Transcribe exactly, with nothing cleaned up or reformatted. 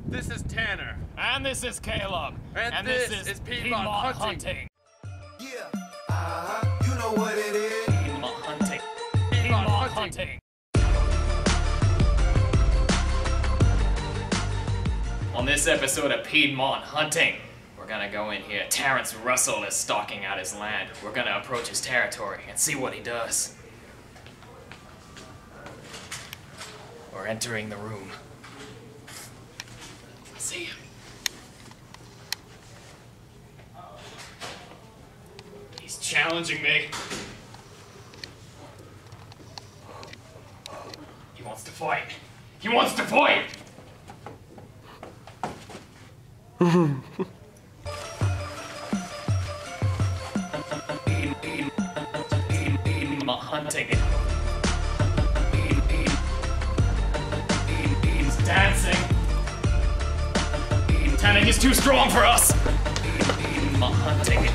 This is Tanner. And this is Caleb. And, and this, this, is, is Piedmont, Piedmont Hunting. Hunting. Yeah, uh-huh, you know what it is. Piedmont Hunting. Piedmont Hunting. On this episode of Piedmont Hunting, we're gonna go in here. Terrance Russell is stalking out his land. We're gonna approach his territory and see what he does. We're entering the room. I see him. He's challenging me. He wants to fight. He wants to fight! Hunting. He's dancing. Tanner, he's too strong for us. Hunting.